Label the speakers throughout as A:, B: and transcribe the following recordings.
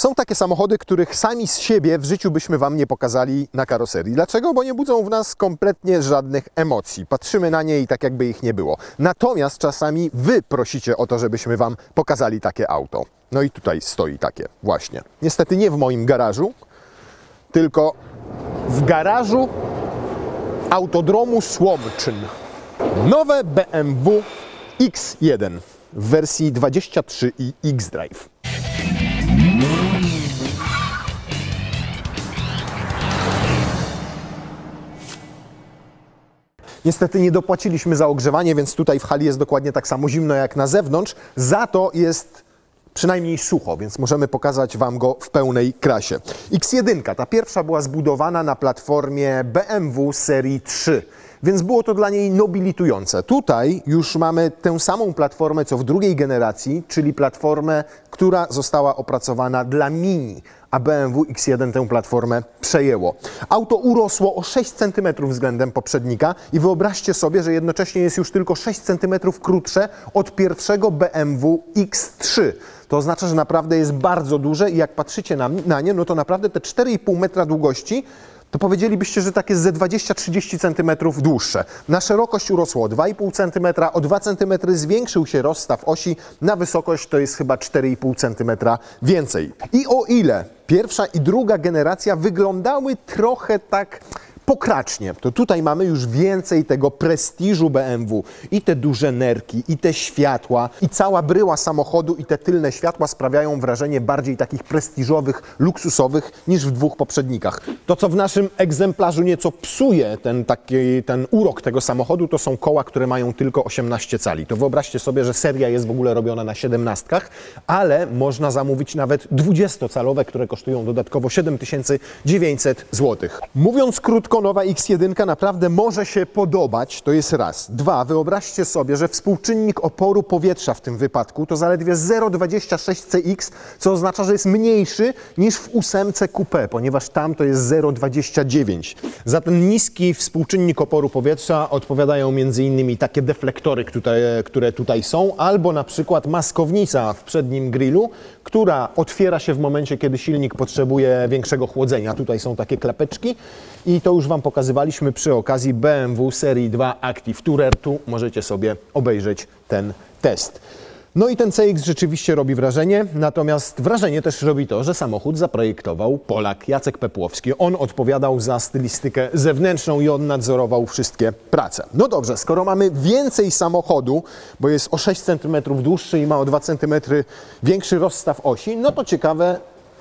A: Są takie samochody, których sami z siebie w życiu byśmy Wam nie pokazali na karoserii. Dlaczego? Bo nie budzą w nas kompletnie żadnych emocji. Patrzymy na nie i tak jakby ich nie było. Natomiast czasami Wy prosicie o to, żebyśmy Wam pokazali takie auto. No i tutaj stoi takie właśnie. Niestety nie w moim garażu, tylko w garażu Autodromu Słomczyn. Nowe BMW X1 w wersji 23 i X-Drive. Niestety nie dopłaciliśmy za ogrzewanie, więc tutaj w hali jest dokładnie tak samo zimno jak na zewnątrz. Za to jest przynajmniej sucho, więc możemy pokazać Wam go w pełnej krasie. X1, ta pierwsza była zbudowana na platformie BMW serii 3, więc było to dla niej nobilitujące. Tutaj już mamy tę samą platformę co w drugiej generacji, czyli platformę, która została opracowana dla Mini, a BMW X1 tę platformę przejęło. Auto urosło o 6 cm względem poprzednika i wyobraźcie sobie, że jednocześnie jest już tylko 6 cm krótsze od pierwszego BMW X3. To oznacza, że naprawdę jest bardzo duże i jak patrzycie na nie, no to naprawdę te 4,5 metra długości to powiedzielibyście, że takie ze 20-30 cm dłuższe. Na szerokość urosło o 2,5 cm, o 2 cm zwiększył się rozstaw osi, na wysokość to jest chyba 4,5 cm więcej. I o ile pierwsza i druga generacja wyglądały trochę tak pokracznie, to tutaj mamy już więcej tego prestiżu BMW. I te duże nerki, i te światła, i cała bryła samochodu, i te tylne światła sprawiają wrażenie bardziej takich prestiżowych, luksusowych niż w dwóch poprzednikach. To, co w naszym egzemplarzu nieco psuje ten urok tego samochodu, to są koła, które mają tylko 18 cali. To wyobraźcie sobie, że seria jest w ogóle robiona na 17, ale można zamówić nawet 20-calowe, które kosztują dodatkowo 7900 zł. Mówiąc krótko, nowa X1 naprawdę może się podobać, to jest raz. Dwa, wyobraźcie sobie, że współczynnik oporu powietrza w tym wypadku to zaledwie 0,26 CX, co oznacza, że jest mniejszy niż w 8 Coupé, ponieważ tam to jest 0,29. Za ten niski współczynnik oporu powietrza odpowiadają m.in. takie deflektory, które tutaj są, albo na przykład maskownica w przednim grillu, która otwiera się w momencie, kiedy silnik potrzebuje większego chłodzenia. Tutaj są takie klapeczki i to już Wam pokazywaliśmy przy okazji BMW serii 2 Active Tourer. Tu możecie sobie obejrzeć ten test. No i ten CX rzeczywiście robi wrażenie, natomiast wrażenie też robi to, że samochód zaprojektował Polak Jacek Pepłowski. On odpowiadał za stylistykę zewnętrzną i on nadzorował wszystkie prace. No dobrze, skoro mamy więcej samochodu, bo jest o 6 cm dłuższy i ma o 2 cm większy rozstaw osi, no to ciekawe,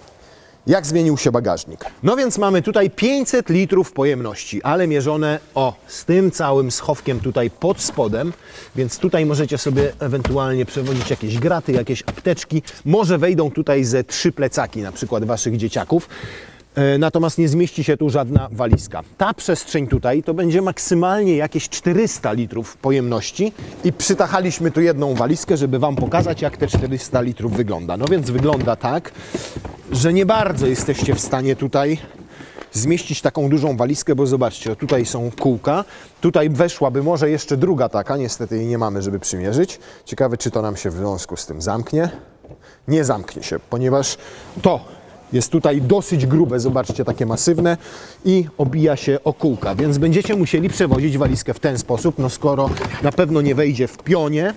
A: jak zmienił się bagażnik. No więc mamy tutaj 500 litrów pojemności, ale mierzone z tym całym schowkiem tutaj pod spodem, więc tutaj możecie sobie ewentualnie przewozić jakieś graty, jakieś apteczki. Może wejdą tutaj ze 3 plecaki, na przykład Waszych dzieciaków. Natomiast nie zmieści się tu żadna walizka. Ta przestrzeń tutaj to będzie maksymalnie jakieś 400 litrów pojemności i przytachaliśmy tu jedną walizkę, żeby Wam pokazać, jak te 400 litrów wygląda. No więc wygląda tak, że nie bardzo jesteście w stanie tutaj zmieścić taką dużą walizkę, bo zobaczcie, tutaj są kółka, tutaj weszłaby może jeszcze druga taka, niestety jej nie mamy, żeby przymierzyć. Ciekawe, czy to nam się w związku z tym zamknie. Nie zamknie się, ponieważ to jest tutaj dosyć grube, zobaczcie, takie masywne i obija się o kółka, więc będziecie musieli przewozić walizkę w ten sposób, no skoro na pewno nie wejdzie w pionie,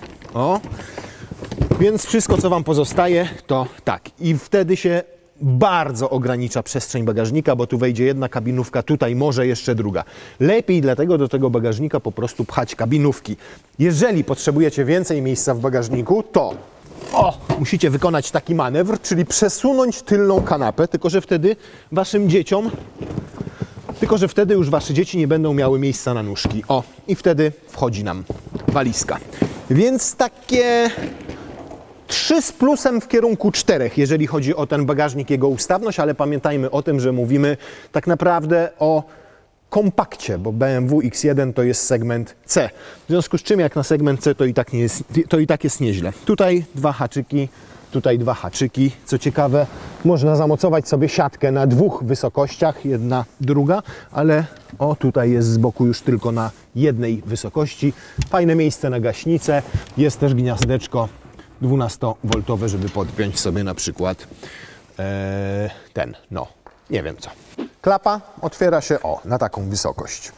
A: więc wszystko, co Wam pozostaje, to tak. I wtedy się bardzo ogranicza przestrzeń bagażnika, bo tu wejdzie jedna kabinówka, tutaj może jeszcze druga. Lepiej dlatego do tego bagażnika po prostu pchać kabinówki. Jeżeli potrzebujecie więcej miejsca w bagażniku, to musicie wykonać taki manewr, czyli przesunąć tylną kanapę, tylko że wtedy już Wasze dzieci nie będą miały miejsca na nóżki. I wtedy wchodzi nam walizka. Więc takie 3 z plusem w kierunku 4, jeżeli chodzi o ten bagażnik, jego ustawność, ale pamiętajmy o tym, że mówimy tak naprawdę o kompakcie, bo BMW X1 to jest segment C. W związku z czym jak na segment C to i tak jest nieźle. Tutaj 2 haczyki, tutaj 2 haczyki. Co ciekawe, można zamocować sobie siatkę na 2 wysokościach, jedna, druga, ale tutaj jest z boku już tylko na jednej wysokości. Fajne miejsce na gaśnicę. Jest też gniazdeczko 12V, żeby podpiąć sobie na przykład nie wiem co. Klapa otwiera się, na taką wysokość.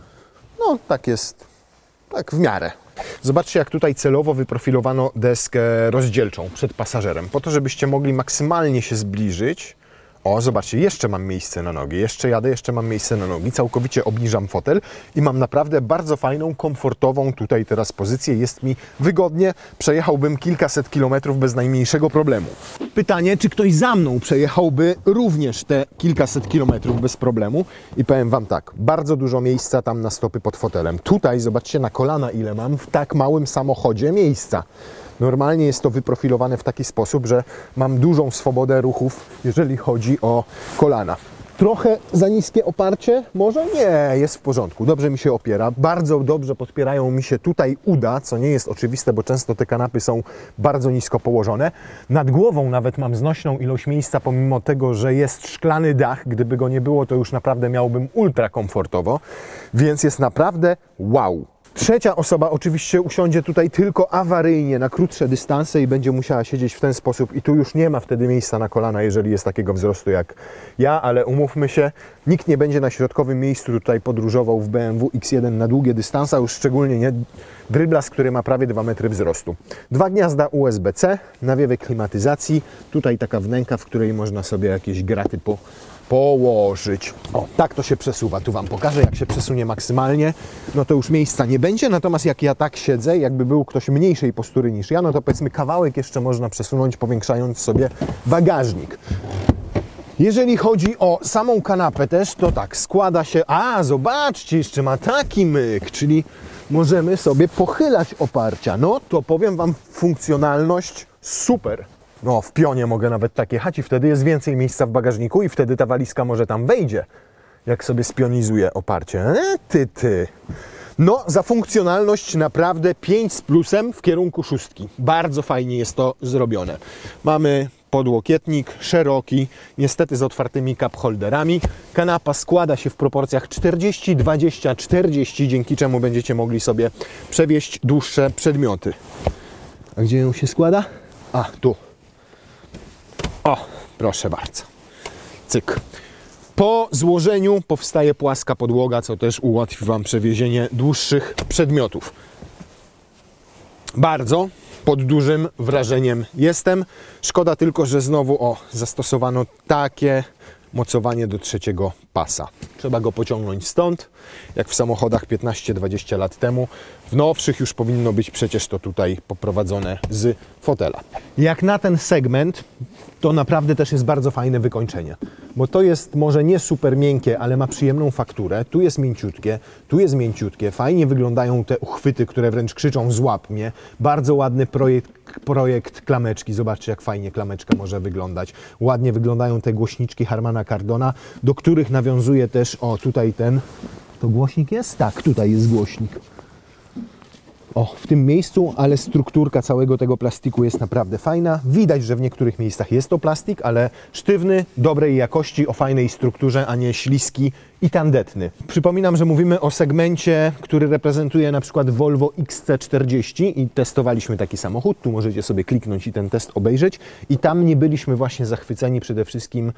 A: No, tak jest, tak w miarę. Zobaczcie, jak tutaj celowo wyprofilowano deskę rozdzielczą przed pasażerem, po to, żebyście mogli maksymalnie się zbliżyć. Zobaczcie, jeszcze mam miejsce na nogi, jeszcze jadę, jeszcze mam miejsce na nogi, całkowicie obniżam fotel i mam naprawdę bardzo fajną, komfortową tutaj teraz pozycję, jest mi wygodnie, przejechałbym kilkaset kilometrów bez najmniejszego problemu. Pytanie, czy ktoś za mną przejechałby również te kilkaset kilometrów bez problemu i powiem Wam tak, bardzo dużo miejsca tam na stopy pod fotelem. Tutaj, zobaczcie na kolana ile mam w tak małym samochodzie miejsca. Normalnie jest to wyprofilowane w taki sposób, że mam dużą swobodę ruchów, jeżeli chodzi o kolana. Trochę za niskie oparcie? Może? Nie, jest w porządku. Dobrze mi się opiera. Bardzo dobrze podpierają mi się tutaj uda, co nie jest oczywiste, bo często te kanapy są bardzo nisko położone. Nad głową nawet mam znośną ilość miejsca, pomimo tego, że jest szklany dach. Gdyby go nie było, to już naprawdę miałbym ultra komfortowo. Więc jest naprawdę wow. Trzecia osoba oczywiście usiądzie tutaj tylko awaryjnie na krótsze dystanse i będzie musiała siedzieć w ten sposób i tu już nie ma wtedy miejsca na kolana, jeżeli jest takiego wzrostu jak ja, ale umówmy się, nikt nie będzie na środkowym miejscu tutaj podróżował w BMW X1 na długie dystanse, a już szczególnie nie dryblas, który ma prawie 2 metry wzrostu. 2 gniazda USB-C, nawiewy klimatyzacji, tutaj taka wnęka, w której można sobie jakieś graty położyć. Tak to się przesuwa. Tu Wam pokażę, jak się przesunie maksymalnie. No to już miejsca nie będzie, natomiast jak ja tak siedzę, jakby był ktoś mniejszej postury niż ja, no to powiedzmy kawałek jeszcze można przesunąć, powiększając sobie bagażnik. Jeżeli chodzi o samą kanapę też, to tak, składa się... zobaczcie, jeszcze ma taki myk, czyli możemy sobie pochylać oparcia. No to powiem Wam, funkcjonalność super. No, w pionie mogę nawet tak jechać i wtedy jest więcej miejsca w bagażniku i wtedy ta walizka może tam wejdzie, jak sobie spionizuję oparcie. No, za funkcjonalność naprawdę 5 z plusem w kierunku 6. Bardzo fajnie jest to zrobione. Mamy podłokietnik szeroki, niestety z otwartymi cup holderami. Kanapa składa się w proporcjach 40, 20, 40, dzięki czemu będziecie mogli sobie przewieźć dłuższe przedmioty. A gdzie ją się składa? Tu. Proszę bardzo. Cyk. Po złożeniu powstaje płaska podłoga, co też ułatwi Wam przewiezienie dłuższych przedmiotów. Bardzo pod dużym wrażeniem jestem. Szkoda tylko, że znowu zastosowano takie mocowanie do trzeciego pasa. Trzeba go pociągnąć stąd, jak w samochodach 15-20 lat temu. W nowszych już powinno być przecież to tutaj poprowadzone z fotela. Jak na ten segment, to naprawdę też jest bardzo fajne wykończenie, bo to jest może nie super miękkie, ale ma przyjemną fakturę. Tu jest mięciutkie, fajnie wyglądają te uchwyty, które wręcz krzyczą złap mnie. Bardzo ładny projekt klameczki. Zobaczcie, jak fajnie klameczka może wyglądać. Ładnie wyglądają te głośniczki Harmana Kardona, do których nawiązuje też, tutaj to głośnik jest? Tak, tutaj jest głośnik. W tym miejscu, ale strukturka całego tego plastiku jest naprawdę fajna. Widać, że w niektórych miejscach jest to plastik, ale sztywny, dobrej jakości, o fajnej strukturze, a nie śliski i tandetny. Przypominam, że mówimy o segmencie, który reprezentuje na przykład Volvo XC40 i testowaliśmy taki samochód. Tu możecie sobie kliknąć i ten test obejrzeć. I tam nie byliśmy właśnie zachwyceni przede wszystkim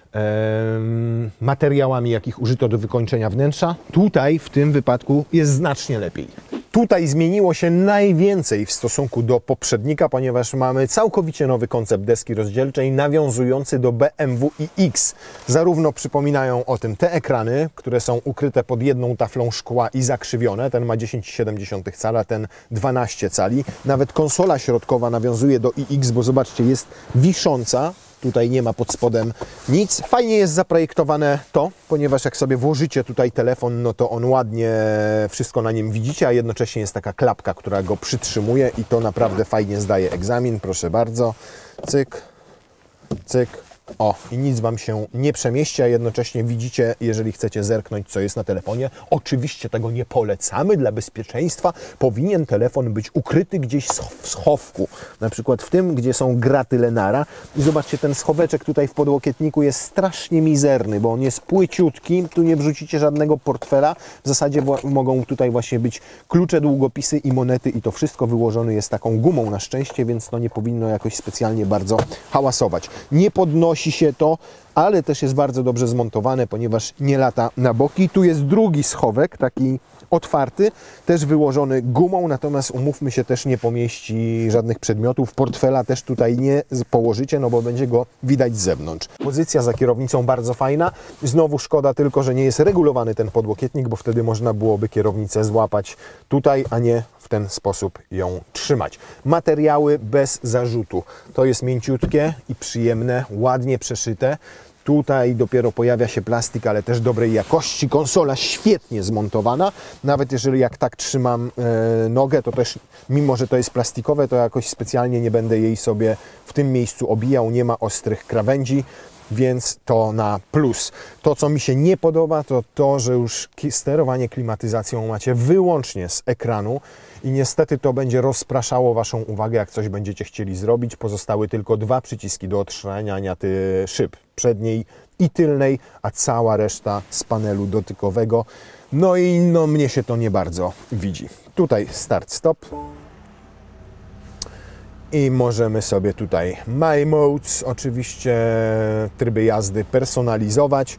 A: materiałami, jakich użyto do wykończenia wnętrza. Tutaj w tym wypadku jest znacznie lepiej. Tutaj zmieniło się najwięcej w stosunku do poprzednika, ponieważ mamy całkowicie nowy koncept deski rozdzielczej nawiązujący do BMW iX. Zarówno przypominają o tym te ekrany, które są ukryte pod jedną taflą szkła i zakrzywione. Ten ma 10,7 cala, ten 12 cali. Nawet konsola środkowa nawiązuje do iX, bo zobaczcie, jest wisząca. Tutaj nie ma pod spodem nic. Fajnie jest zaprojektowane to, ponieważ jak sobie włożycie tutaj telefon, no to on ładnie wszystko na nim widzicie, a jednocześnie jest taka klapka, która go przytrzymuje i to naprawdę fajnie zdaje egzamin. Proszę bardzo. Cyk, cyk. I nic Wam się nie przemieści, a jednocześnie widzicie, jeżeli chcecie zerknąć, co jest na telefonie. Oczywiście tego nie polecamy dla bezpieczeństwa. Powinien telefon być ukryty gdzieś w schowku. Na przykład w tym, gdzie są graty Lenara. I zobaczcie, ten schoweczek tutaj w podłokietniku jest strasznie mizerny, bo on jest płyciutki. Tu nie wrzucicie żadnego portfela. W zasadzie mogą tutaj właśnie być klucze, długopisy i monety i to wszystko wyłożone jest taką gumą na szczęście, więc to nie powinno jakoś specjalnie bardzo hałasować. Nie podnosi unosi się to, ale też jest bardzo dobrze zmontowane, ponieważ nie lata na boki. Tu jest drugi schowek, taki otwarty, też wyłożony gumą, natomiast umówmy się, też nie pomieści żadnych przedmiotów. Portfela też tutaj nie położycie, no bo będzie go widać z zewnątrz. Pozycja za kierownicą bardzo fajna. Znowu szkoda tylko, że nie jest regulowany ten podłokietnik, bo wtedy można byłoby kierownicę złapać tutaj, a nie w ten sposób ją trzymać. Materiały bez zarzutu. To jest mięciutkie i przyjemne, ładnie przeszyte. Tutaj dopiero pojawia się plastik, ale też dobrej jakości. Konsola świetnie zmontowana. Nawet jeżeli jak tak trzymam nogę, to też, mimo że to jest plastikowe, to jakoś specjalnie nie będę jej sobie w tym miejscu obijał. Nie ma ostrych krawędzi, więc to na plus. To, co mi się nie podoba, to to, że już sterowanie klimatyzacją macie wyłącznie z ekranu i niestety to będzie rozpraszało Waszą uwagę, jak coś będziecie chcieli zrobić. Pozostały tylko 2 przyciski do odsłaniania szyb przedniej i tylnej, a cała reszta z panelu dotykowego. No i mnie się to nie bardzo widzi. Tutaj start, stop. I możemy sobie tutaj My Modes, oczywiście tryby jazdy personalizować.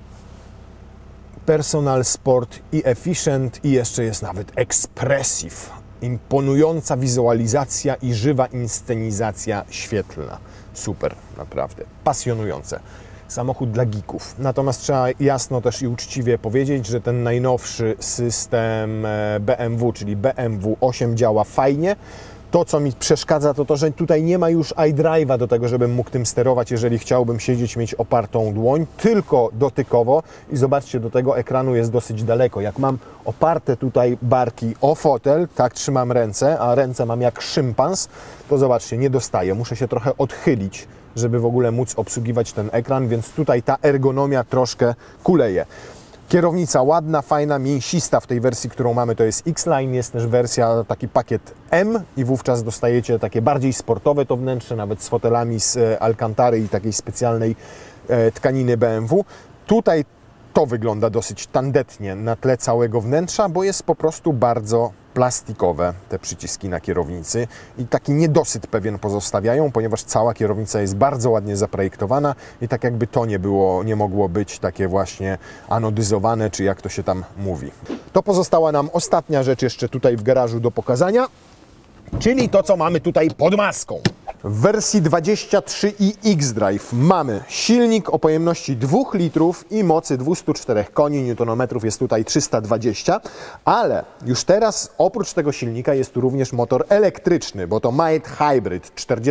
A: Personal, Sport i Efficient i jeszcze jest nawet Expressive. Imponująca wizualizacja i żywa inscenizacja świetlna. Super, naprawdę. Pasjonujące. Samochód dla geeków. Natomiast trzeba jasno też i uczciwie powiedzieć, że ten najnowszy system BMW, czyli BMW 8 działa fajnie. To, co mi przeszkadza, to to, że tutaj nie ma już iDrive'a do tego, żebym mógł tym sterować, jeżeli chciałbym siedzieć, mieć opartą dłoń, tylko dotykowo. I zobaczcie, do tego ekranu jest dosyć daleko. Jak mam oparte tutaj barki o fotel, tak trzymam ręce, a ręce mam jak szympans, to zobaczcie, nie dostaję. Muszę się trochę odchylić, żeby w ogóle móc obsługiwać ten ekran, więc tutaj ta ergonomia troszkę kuleje. Kierownica ładna, fajna, mięsista w tej wersji, którą mamy, to jest X-Line, jest też wersja, taki pakiet M i wówczas dostajecie takie bardziej sportowe to wnętrze, nawet z fotelami z Alcantary i takiej specjalnej tkaniny BMW. Tutaj to wygląda dosyć tandetnie na tle całego wnętrza, bo jest po prostu bardzo plastikowe te przyciski na kierownicy i taki niedosyt pewien pozostawiają, ponieważ cała kierownica jest bardzo ładnie zaprojektowana i tak jakby to nie mogło być takie właśnie anodyzowane, czy jak to się tam mówi. To pozostała nam ostatnia rzecz jeszcze tutaj w garażu do pokazania, czyli to, co mamy tutaj pod maską. W wersji 23i xDrive mamy silnik o pojemności 2 litrów i mocy 204 koni, newtonometrów jest tutaj 320, ale już teraz oprócz tego silnika jest tu również motor elektryczny, bo to Mild Hybrid,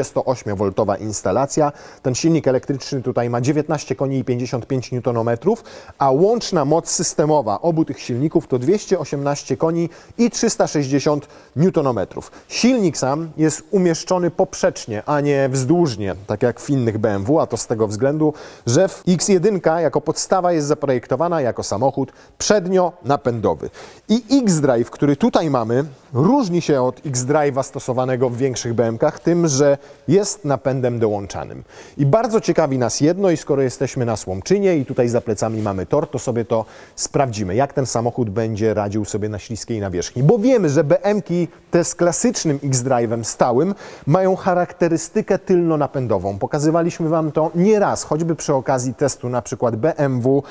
A: 48V instalacja. Ten silnik elektryczny tutaj ma 19 koni i 55 newtonometrów, a łączna moc systemowa obu tych silników to 218 koni i 360 newtonometrów. Silnik sam jest umieszczony poprzecznie, a nie wzdłużnie, tak jak w innych BMW, a to z tego względu, że X1 jako podstawa jest zaprojektowana jako samochód przednio-napędowy. I xDrive, który tutaj mamy, różni się od xDrive'a stosowanego w większych BM-kach tym, że jest napędem dołączanym. I bardzo ciekawi nas jedno, i skoro jesteśmy na Słomczynie i tutaj za plecami mamy tor, to sobie to sprawdzimy, jak ten samochód będzie radził sobie na śliskiej nawierzchni. Bo wiemy, że BM-ki te z klasycznym xDrive'em stałym mają charakterystykę tylno-napędową. Pokazywaliśmy Wam to nieraz, choćby przy okazji testu na przykład BMW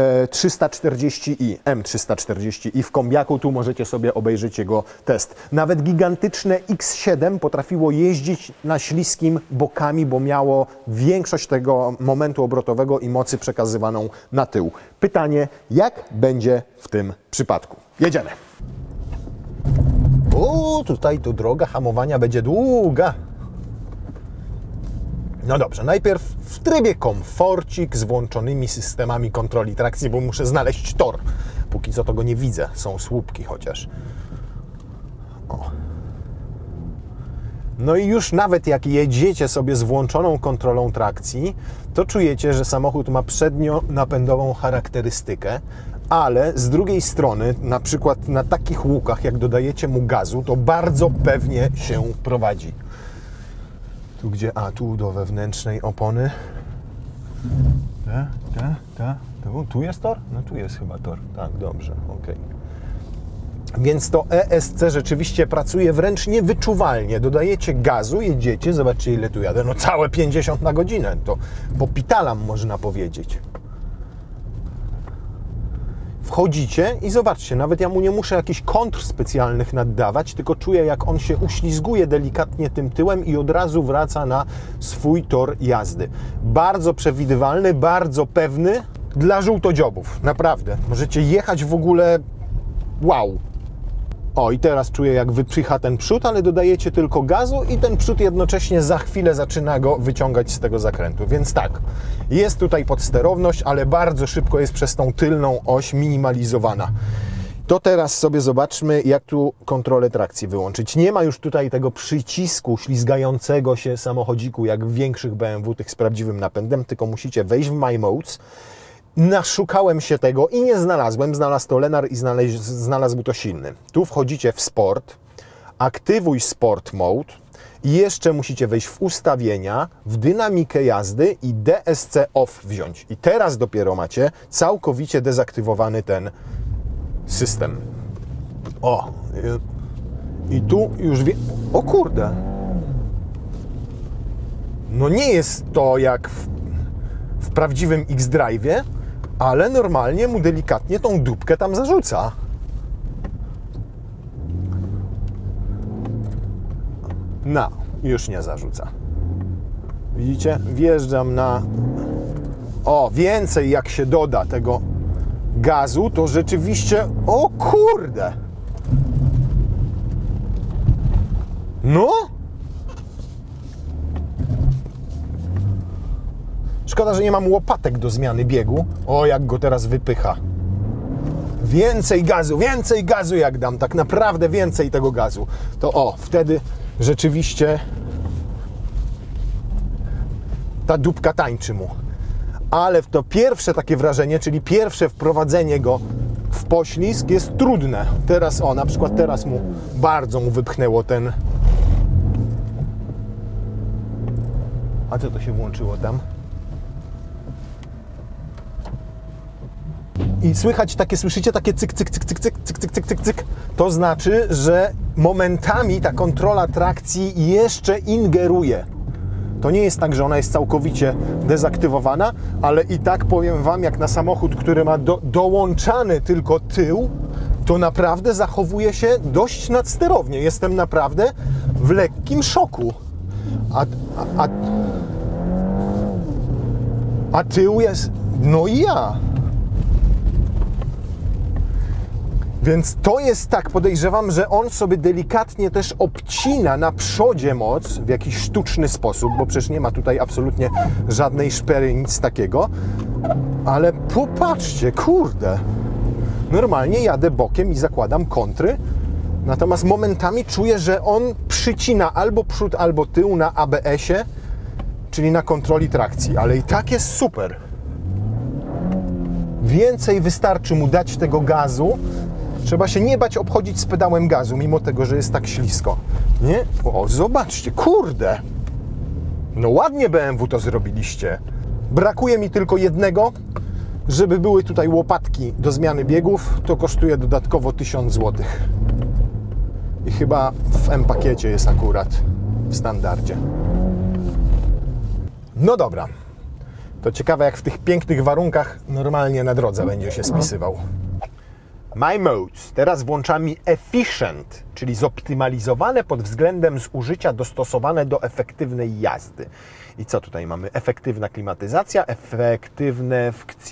A: 340i, M340i w kombiaku. Tu możecie sobie obejrzeć jego test. Nawet gigantyczne X7 potrafiło jeździć na śliskim bokami, bo miało większość tego momentu obrotowego i mocy przekazywaną na tył. Pytanie, jak będzie w tym przypadku? Jedziemy! O, tutaj to droga hamowania będzie długa. No dobrze, najpierw w trybie komforcik z włączonymi systemami kontroli trakcji, bo muszę znaleźć tor. Póki co to go nie widzę, są słupki chociaż. O. No i już nawet jak jedziecie sobie z włączoną kontrolą trakcji, to czujecie, że samochód ma przednio-napędową charakterystykę, ale z drugiej strony, na przykład na takich łukach, jak dodajecie mu gazu, to bardzo pewnie się prowadzi. Tu gdzie? A, tu do wewnętrznej opony. Tak. Tu jest tor? No tu jest chyba tor. Tak, dobrze, ok. Więc to ESC rzeczywiście pracuje wręcz niewyczuwalnie. Dodajecie gazu, jedziecie, zobaczcie ile tu jadę, no całe 50 na godzinę, to popitalam można powiedzieć. Wchodzicie i zobaczcie, nawet ja mu nie muszę jakichś kontr specjalnych naddawać, tylko czuję, jak on się uślizguje delikatnie tym tyłem i od razu wraca na swój tor jazdy. Bardzo przewidywalny, bardzo pewny dla żółtodziobów, naprawdę. Możecie jechać w ogóle wow. O, i teraz czuję, jak wypycha ten przód, ale dodajecie tylko gazu i ten przód jednocześnie za chwilę zaczyna go wyciągać z tego zakrętu. Więc tak, jest tutaj podsterowność, ale bardzo szybko jest przez tą tylną oś minimalizowana. To teraz sobie zobaczmy, jak tu kontrolę trakcji wyłączyć. Nie ma już tutaj tego przycisku ślizgającego się samochodziku, jak w większych BMW, tych z prawdziwym napędem, tylko musicie wejść w My Modes. Naszukałem się tego i nie znalazłem. Znalazł to Lenar i znalazł to silny. Tu wchodzicie w Sport, aktywuj Sport Mode i jeszcze musicie wejść w ustawienia, w dynamikę jazdy i DSC Off wziąć. I teraz dopiero macie całkowicie dezaktywowany ten system. O! I tu już o kurde! No nie jest to jak w prawdziwym X-Drive'ie, ale normalnie mu delikatnie tą dupkę tam zarzuca. No, już nie zarzuca. Widzicie? Wjeżdżam na... O, więcej jak się doda tego gazu, to rzeczywiście... O kurde! No? Szkoda, że nie mam łopatek do zmiany biegu. O, jak go teraz wypycha. Więcej gazu jak dam, tak naprawdę więcej tego gazu. To o, wtedy rzeczywiście ta dupka tańczy mu. Ale to pierwsze takie wrażenie, czyli pierwsze wprowadzenie go w poślizg jest trudne. Teraz o, na przykład teraz mu bardzo wypchnęło ten... A co to się włączyło tam? I słychać takie, słyszycie takie cyk, cyk, cyk, cyk, cyk, cyk, cyk, cyk, cyk, cyk. To znaczy, że momentami ta kontrola trakcji jeszcze ingeruje. To nie jest tak, że ona jest całkowicie dezaktywowana, ale i tak powiem Wam, jak na samochód, który ma dołączany tylko tył, to naprawdę zachowuje się dość nadsterownie. Jestem naprawdę w lekkim szoku. A tył jest... No i ja. Więc to jest tak, podejrzewam, że on sobie delikatnie też obcina na przodzie moc w jakiś sztuczny sposób, bo przecież nie ma tutaj absolutnie żadnej szpery, nic takiego. Ale popatrzcie, kurde. Normalnie jadę bokiem i zakładam kontry, natomiast momentami czuję, że on przycina albo przód, albo tył na ABS-ie, czyli na kontroli trakcji, ale i tak jest super. Więcej wystarczy mu dać tego gazu. Trzeba się nie bać obchodzić z pedałem gazu, mimo tego, że jest tak ślisko. Nie? O, zobaczcie, kurde! No ładnie BMW to zrobiliście. Brakuje mi tylko jednego, żeby były tutaj łopatki do zmiany biegów. To kosztuje dodatkowo 1000 zł. I chyba w M-pakiecie jest akurat w standardzie. No dobra. To ciekawe, jak w tych pięknych warunkach normalnie na drodze będzie się spisywał. My Modes. Teraz włączamy Efficient, czyli zoptymalizowane pod względem zużycia, dostosowane do efektywnej jazdy. I co tutaj mamy? Efektywna klimatyzacja, efektywne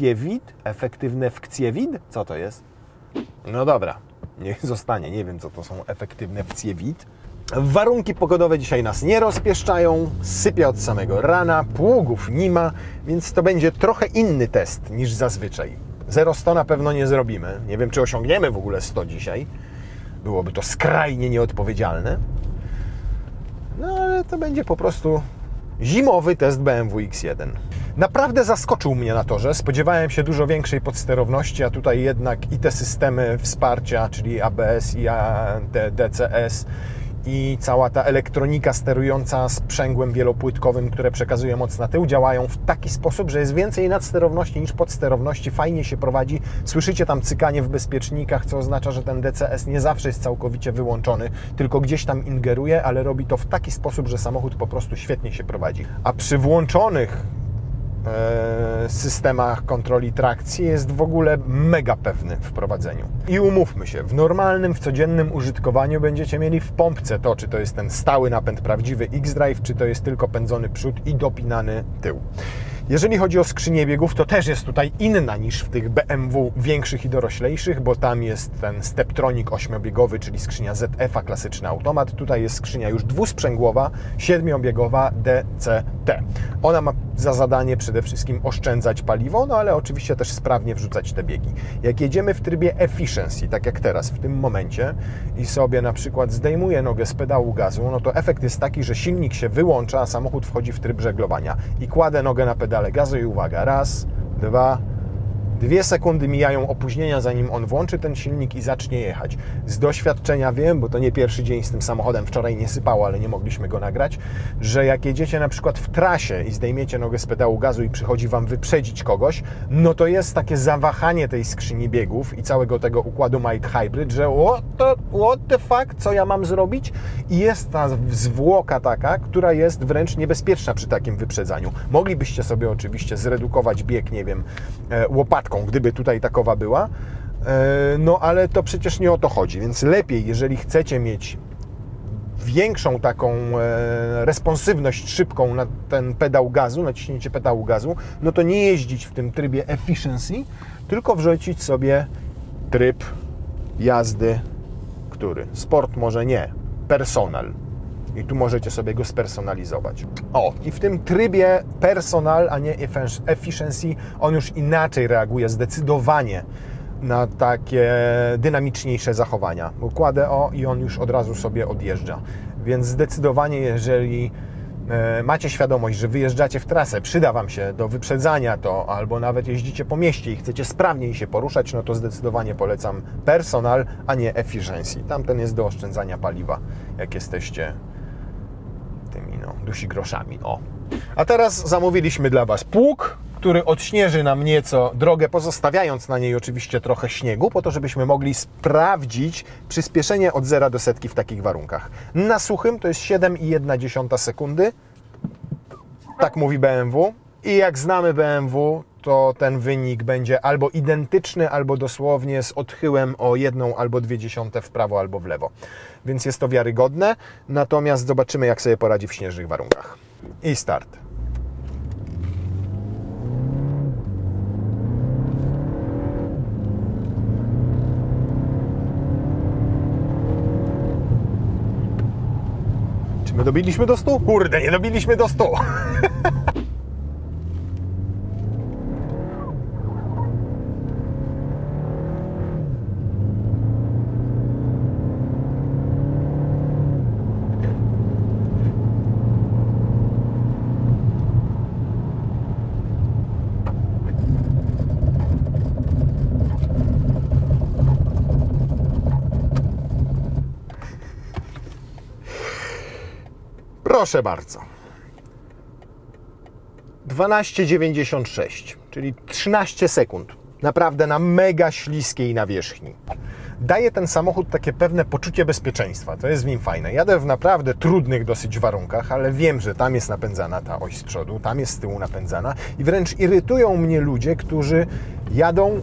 A: wkcie wid? Co to jest? No dobra, niech zostanie. Nie wiem, co to są efektywne wkcie wid. Warunki pogodowe dzisiaj nas nie rozpieszczają, sypie od samego rana, pługów nie ma, więc to będzie trochę inny test niż zazwyczaj. 0-100 na pewno nie zrobimy. Nie wiem, czy osiągniemy w ogóle 100 dzisiaj. Byłoby to skrajnie nieodpowiedzialne. No ale to będzie po prostu zimowy test BMW X1. Naprawdę zaskoczył mnie na torze. Spodziewałem się dużo większej podsterowności, a tutaj jednak i te systemy wsparcia, czyli ABS i DCS, i cała ta elektronika sterująca sprzęgłem wielopłytkowym, które przekazuje moc na tył, działają w taki sposób, że jest więcej nadsterowności niż podsterowności, fajnie się prowadzi. Słyszycie tam cykanie w bezpiecznikach, co oznacza, że ten DCS nie zawsze jest całkowicie wyłączony, tylko gdzieś tam ingeruje, ale robi to w taki sposób, że samochód po prostu świetnie się prowadzi. A przy włączonych systemach kontroli trakcji jest w ogóle mega pewny w prowadzeniu. I umówmy się, w normalnym, w codziennym użytkowaniu będziecie mieli w pompce to, czy to jest ten stały napęd, prawdziwy X-Drive, czy to jest tylko pędzony przód i dopinany tył. Jeżeli chodzi o skrzynię biegów, to też jest tutaj inna niż w tych BMW większych i doroślejszych, bo tam jest ten Steptronic 8-biegowy, czyli skrzynia ZF-a, klasyczny automat. Tutaj jest skrzynia już dwusprzęgłowa, 7-biegowa DCT. Ona ma za zadanie przede wszystkim oszczędzać paliwo, no ale oczywiście też sprawnie wrzucać te biegi. Jak jedziemy w trybie efficiency, tak jak teraz, w tym momencie, i sobie na przykład zdejmuję nogę z pedału gazu, no to efekt jest taki, że silnik się wyłącza, a samochód wchodzi w tryb żeglowania. I kładę nogę na pedale gazu i uwaga, raz, dwa, 2 sekundy mijają opóźnienia, zanim on włączy ten silnik i zacznie jechać. Z doświadczenia wiem, bo to nie pierwszy dzień z tym samochodem, wczoraj nie sypało, ale nie mogliśmy go nagrać, że jak jedziecie na przykład w trasie i zdejmiecie nogę z pedału gazu i przychodzi Wam wyprzedzić kogoś, no to jest takie zawahanie tej skrzyni biegów i całego tego układu mild hybrid, że what the fuck, co ja mam zrobić? I jest ta zwłoka taka, która jest wręcz niebezpieczna przy takim wyprzedzaniu. Moglibyście sobie oczywiście zredukować bieg, nie wiem, łopatką, gdyby tutaj takowa była, no ale to przecież nie o to chodzi, więc lepiej, jeżeli chcecie mieć większą taką responsywność szybką na ten pedał gazu, naciśnięcie pedału gazu, no to nie jeździć w tym trybie efficiency, tylko wrzucić sobie tryb jazdy, który? Sport może nie, personal. I tu możecie sobie go spersonalizować. O, i w tym trybie personal, a nie efficiency, on już inaczej reaguje zdecydowanie na takie dynamiczniejsze zachowania. Bo kładę i on już od razu sobie odjeżdża. Więc zdecydowanie, jeżeli macie świadomość, że wyjeżdżacie w trasę, przyda Wam się do wyprzedzania to, albo nawet jeździcie po mieście i chcecie sprawniej się poruszać, no to zdecydowanie polecam personal, a nie efficiency. Tamten jest do oszczędzania paliwa, jak jesteście tymi dusigroszami. O. A teraz zamówiliśmy dla Was pług, który odśnieży nam nieco drogę, pozostawiając na niej oczywiście trochę śniegu, po to, żebyśmy mogli sprawdzić przyspieszenie od 0 do setki w takich warunkach. Na suchym to jest 7,1 sekundy, tak mówi BMW. I jak znamy BMW, to ten wynik będzie albo identyczny, albo dosłownie z odchyłem o 1 albo 0,2 w prawo albo w lewo. Więc jest to wiarygodne, natomiast zobaczymy, jak sobie poradzi w śnieżnych warunkach. I start. Czy my dobiliśmy do 100? Kurde, nie dobiliśmy do 100! Proszę bardzo. 12,96, czyli 13 sekund. Naprawdę na mega śliskiej nawierzchni. Daje ten samochód takie pewne poczucie bezpieczeństwa. To jest w nim fajne. Jadę w naprawdę trudnych dosyć warunkach, ale wiem, że tam jest napędzana ta oś z przodu, tam jest z tyłu napędzana i wręcz irytują mnie ludzie, którzy jadą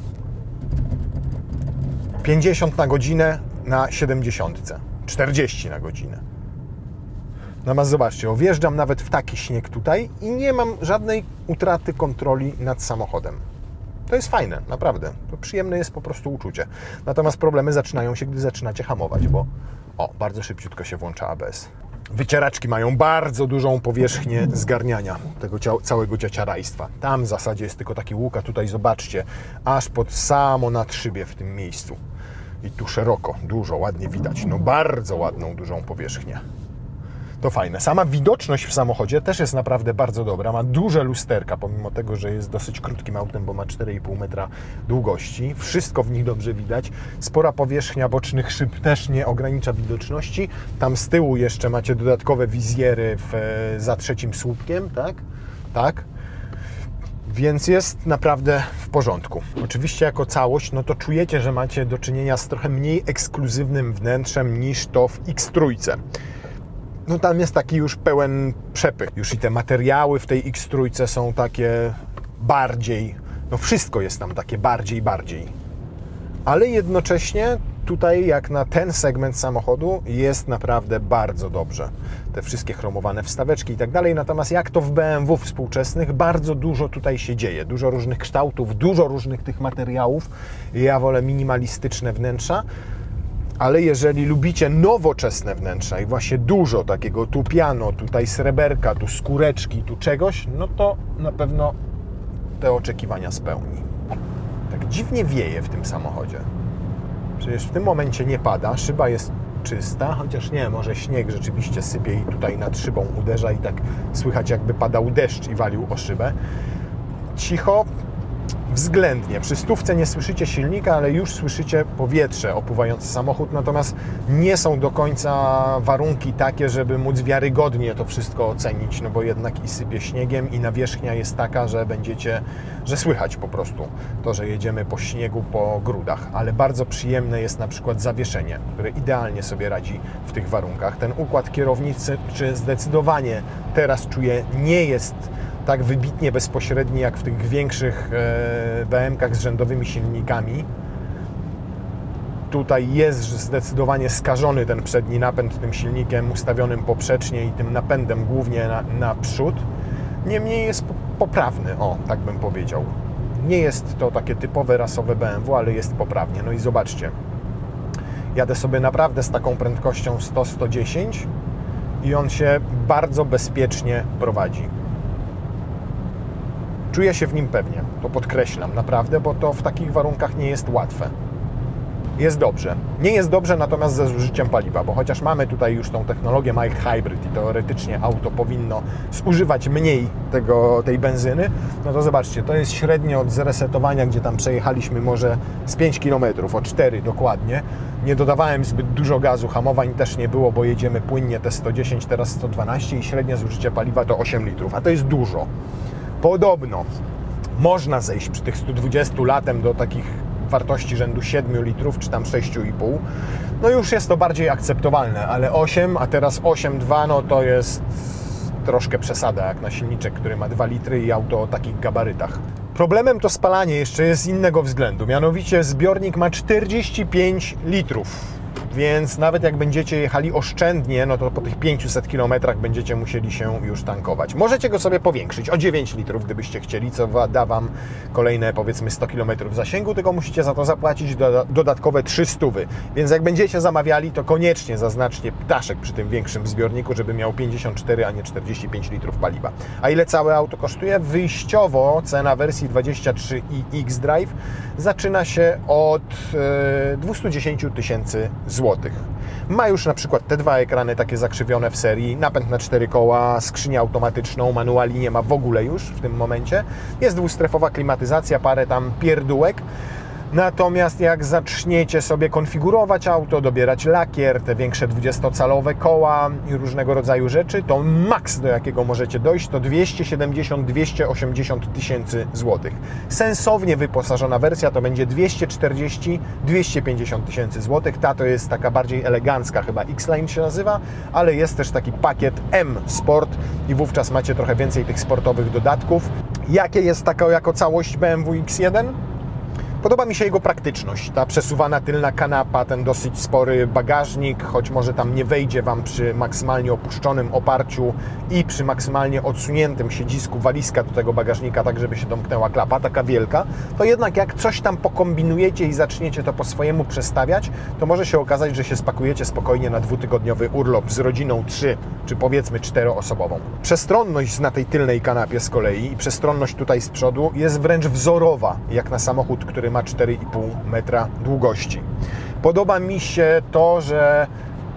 A: 50 na godzinę na 70, 40 na godzinę. Natomiast zobaczcie, wjeżdżam nawet w taki śnieg tutaj i nie mam żadnej utraty kontroli nad samochodem. To jest fajne, naprawdę. To przyjemne jest po prostu uczucie. Natomiast problemy zaczynają się, gdy zaczynacie hamować, bo bardzo szybciutko się włącza ABS. Wycieraczki mają bardzo dużą powierzchnię zgarniania tego całego ciaciarajstwa. Tam w zasadzie jest tylko taki łuk, a tutaj zobaczcie, aż pod samo nadszybie w tym miejscu. I tu szeroko, dużo, ładnie widać. No bardzo ładną, dużą powierzchnię. To fajne. Sama widoczność w samochodzie też jest naprawdę bardzo dobra. Ma duże lusterka, pomimo tego, że jest dosyć krótkim autem, bo ma 4,5 metra długości. Wszystko w nich dobrze widać. Spora powierzchnia bocznych szyb też nie ogranicza widoczności. Tam z tyłu jeszcze macie dodatkowe wizjery za trzecim słupkiem, tak? Tak. Więc jest naprawdę w porządku. Oczywiście jako całość, no to czujecie, że macie do czynienia z trochę mniej ekskluzywnym wnętrzem niż to w X3. No tam jest taki już pełen przepych. Już i te materiały w tej X3 są takie bardziej, no wszystko jest tam takie bardziej. Ale jednocześnie tutaj jak na ten segment samochodu jest naprawdę bardzo dobrze. Te wszystkie chromowane wstaweczki i tak dalej. Natomiast jak to w BMW współczesnych, bardzo dużo tutaj się dzieje. Dużo różnych kształtów, dużo różnych tych materiałów. Ja wolę minimalistyczne wnętrza. Ale jeżeli lubicie nowoczesne wnętrza i właśnie dużo takiego, tu piano, tutaj sreberka, tu skóreczki, tu czegoś, no to na pewno te oczekiwania spełni. Tak dziwnie wieje w tym samochodzie. Przecież w tym momencie nie pada, szyba jest czysta, chociaż nie, może śnieg rzeczywiście sypie i tutaj nad szybą uderza i tak słychać jakby padał deszcz i walił o szybę. Cicho. Względnie. Przy 100 nie słyszycie silnika, ale już słyszycie powietrze opływające samochód, natomiast nie są do końca warunki takie, żeby móc wiarygodnie to wszystko ocenić, no bo jednak i sypie śniegiem i nawierzchnia jest taka, że że słychać po prostu to, że jedziemy po śniegu, po grudach, ale bardzo przyjemne jest na przykład zawieszenie, które idealnie sobie radzi w tych warunkach. Ten układ kierownicy zdecydowanie teraz czuję nie jest tak wybitnie bezpośredni jak w tych większych BM-kach z rzędowymi silnikami. Tutaj jest zdecydowanie skażony ten przedni napęd tym silnikiem ustawionym poprzecznie i tym napędem głównie na przód. Niemniej jest poprawny, o, tak bym powiedział. Nie jest to takie typowe rasowe BMW, ale jest poprawnie. No i zobaczcie, jadę sobie naprawdę z taką prędkością 100-110 i on się bardzo bezpiecznie prowadzi. Czuję się w nim pewnie, to podkreślam naprawdę, bo to w takich warunkach nie jest łatwe. Jest dobrze. Nie jest dobrze natomiast ze zużyciem paliwa, bo chociaż mamy tutaj już tą technologię mild hybrid i teoretycznie auto powinno zużywać mniej tej benzyny, no to zobaczcie, to jest średnio od zresetowania, gdzie tam przejechaliśmy może z 5 km, o 4 dokładnie. Nie dodawałem zbyt dużo gazu, hamowań też nie było, bo jedziemy płynnie te 110, teraz 112 i średnie zużycie paliwa to 8 litrów, a to jest dużo. Podobno można zejść przy tych 120 latem do takich wartości rzędu 7 litrów, czy tam 6,5. No już jest to bardziej akceptowalne, ale 8, a teraz 8,2, no to jest troszkę przesada, jak na silniczek, który ma 2 litry i auto o takich gabarytach. Problemem to spalanie jeszcze jest z innego względu, mianowicie zbiornik ma 45 litrów. Więc nawet jak będziecie jechali oszczędnie, no to po tych 500 km będziecie musieli się już tankować. Możecie go sobie powiększyć o 9 litrów, gdybyście chcieli, co da Wam kolejne powiedzmy 100 km zasięgu, tylko musicie za to zapłacić dodatkowe 300. Więc jak będziecie zamawiali, to koniecznie zaznaczcie ptaszek przy tym większym zbiorniku, żeby miał 54, a nie 45 litrów paliwa. A ile całe auto kosztuje? Wyjściowo cena wersji 23 i X-Drive zaczyna się od 210 000 złotych. Ma już na przykład te 2 ekrany takie zakrzywione w serii, napęd na 4 koła, skrzynię automatyczną, manuali nie ma w ogóle już w tym momencie. Jest dwustrefowa klimatyzacja, parę tam pierdółek. Natomiast jak zaczniecie sobie konfigurować auto, dobierać lakier, te większe 20-calowe koła i różnego rodzaju rzeczy, to maks, do jakiego możecie dojść, to 270-280 000 złotych. Sensownie wyposażona wersja to będzie 240-250 000 złotych. Ta to jest taka bardziej elegancka, chyba X-Line się nazywa, ale jest też taki pakiet M Sport i wówczas macie trochę więcej tych sportowych dodatków. Jakie jest taka jako całość BMW X1? Podoba mi się jego praktyczność, ta przesuwana tylna kanapa, ten dosyć spory bagażnik, choć może tam nie wejdzie Wam przy maksymalnie opuszczonym oparciu i przy maksymalnie odsuniętym siedzisku walizka do tego bagażnika, tak żeby się domknęła klapa, taka wielka, to jednak jak coś tam pokombinujecie i zaczniecie to po swojemu przestawiać, to może się okazać, że się spakujecie spokojnie na 2-tygodniowy urlop z rodziną 3 czy powiedzmy 4-osobową. Przestronność na tej tylnej kanapie z kolei i przestronność tutaj z przodu jest wręcz wzorowa, jak na samochód, który ma 4,5 metra długości. Podoba mi się to, że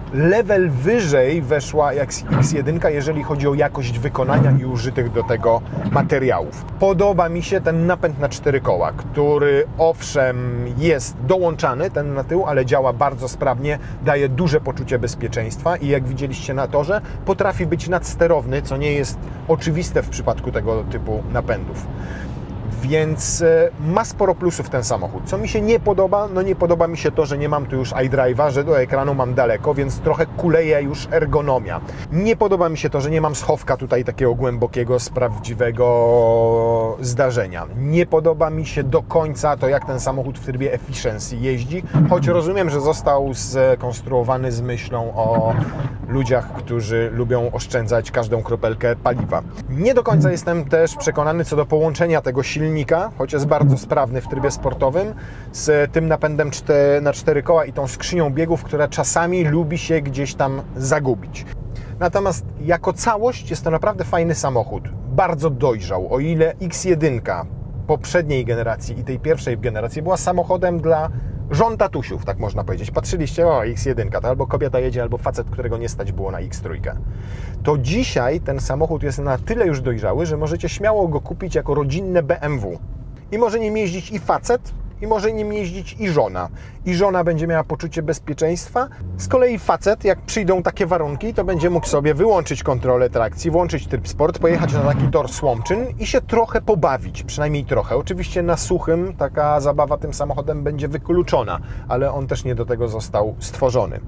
A: level wyżej weszła jak X1, jeżeli chodzi o jakość wykonania i użytych do tego materiałów. Podoba mi się ten napęd na 4 koła, który owszem jest dołączany, ten na tył, ale działa bardzo sprawnie, daje duże poczucie bezpieczeństwa i jak widzieliście na torze, potrafi być nadsterowny, co nie jest oczywiste w przypadku tego typu napędów. Więc ma sporo plusów ten samochód. Co mi się nie podoba? No nie podoba mi się to, że nie mam tu już iDrive'a, że do ekranu mam daleko, więc trochę kuleje już ergonomia. Nie podoba mi się to, że nie mam schowka tutaj takiego głębokiego z prawdziwego zdarzenia. Nie podoba mi się do końca to, jak ten samochód w trybie efficiency jeździ, choć rozumiem, że został skonstruowany z myślą o ludziach, którzy lubią oszczędzać każdą kropelkę paliwa. Nie do końca jestem też przekonany co do połączenia tego silnika, choć jest bardzo sprawny w trybie sportowym, z tym napędem na 4 koła i tą skrzynią biegów, która czasami lubi się gdzieś tam zagubić. Natomiast jako całość jest to naprawdę fajny samochód. Bardzo dojrzał. O ile X1 poprzedniej generacji i tej pierwszej generacji była samochodem dla żon tatusiów, tak można powiedzieć. Patrzyliście, o X1, to albo kobieta jedzie, albo facet, którego nie stać było na X3. To dzisiaj ten samochód jest na tyle już dojrzały, że możecie śmiało go kupić jako rodzinne BMW. I może nim jeździć i facet, i może nim jeździć i żona. I żona będzie miała poczucie bezpieczeństwa. Z kolei facet, jak przyjdą takie warunki, to będzie mógł sobie wyłączyć kontrolę trakcji, włączyć tryb sport, pojechać na taki tor słomczyn i się trochę pobawić, przynajmniej trochę. Oczywiście na suchym taka zabawa tym samochodem będzie wykluczona, ale on też nie do tego został stworzony.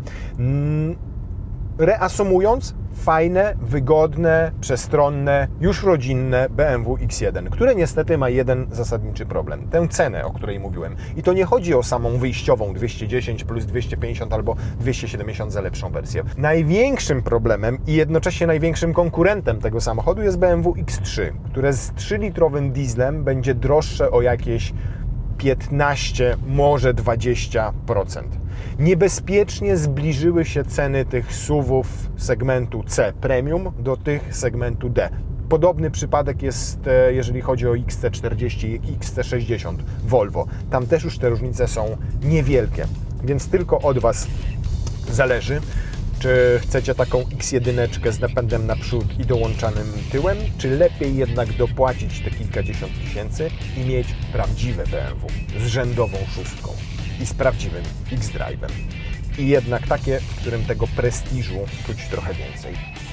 A: Reasumując, fajne, wygodne, przestronne, już rodzinne BMW X1, które niestety ma jeden zasadniczy problem. Tę cenę, o której mówiłem. I to nie chodzi o samą wyjściową 210 plus 250 albo 270 za lepszą wersję. Największym problemem i jednocześnie największym konkurentem tego samochodu jest BMW X3, które z 3-litrowym dieslem będzie droższe o jakieś 15, może 20%. Niebezpiecznie zbliżyły się ceny tych SUV-ów segmentu C Premium do tych segmentu D. Podobny przypadek jest, jeżeli chodzi o XC40 i XC60 Volvo. Tam też już te różnice są niewielkie, więc tylko od Was zależy, czy chcecie taką X1 z napędem naprzód i dołączanym tyłem, czy lepiej jednak dopłacić te kilkadziesiąt tysięcy i mieć prawdziwe BMW z rzędową szóstką i z prawdziwym X-Drive'em. I jednak takie, w którym tego prestiżu czuć trochę więcej.